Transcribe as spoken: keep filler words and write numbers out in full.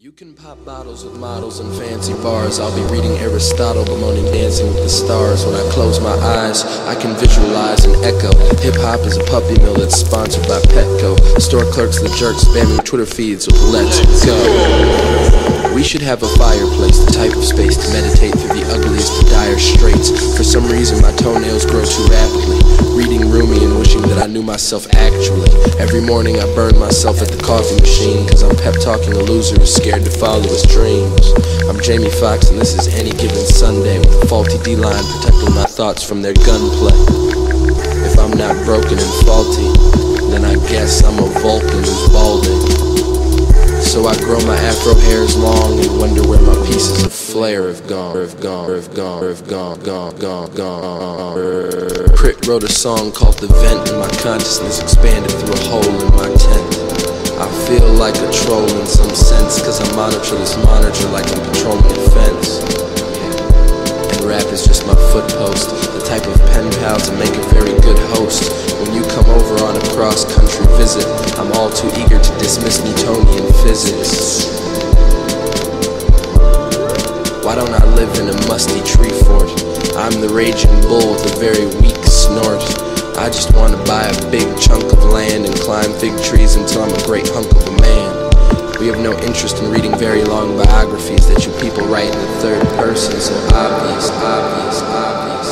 You can pop bottles with models in fancy bars. I'll be reading Aristotle, but moaning Dancing with the Stars. When I close my eyes, I can visualize and echo. Hip-hop is a puppy mill that's sponsored by Petco. Store clerks, the jerks, spamming Twitter feeds with let's go. We should have a fireplace, the type of space to meditate through the ugliest of dire straits. For some reason my toenails grow too rapidly. Reading Rumi and wishing that I knew myself actually. Every morning I burn myself at the coffee machine, cause I'm pep talking a loser who's scared to follow his dreams. I'm Jamie Foxx and this is Any Given Sunday, with a faulty D-line protecting my thoughts from their gunplay. If I'm not broken and faulty, then I guess I'm a Vulcan who's balding. So I grow my afro hairs long and wonder where my pieces of flair have gone, have gone, have gone, have gone, gone, gone, gone. Crit wrote a song called The Vent, and my consciousness expanded through a hole in my tent. I feel like a troll in some sense, cause I monitor this monitor like I'm patrolling a fence. And rap is just my footpost, the type of pen pal to make a very good host. When you come over on a cross-country visit, I'm all too eager to dismiss Newtonian physics. Why don't I live in a musty tree fort? I'm the raging bull with a very weak snort. I just want to buy a big chunk of land and climb fig trees until I'm a great hunk of a man. We have no interest in reading very long biographies that you people write in the third person, so obvious, obvious, obvious.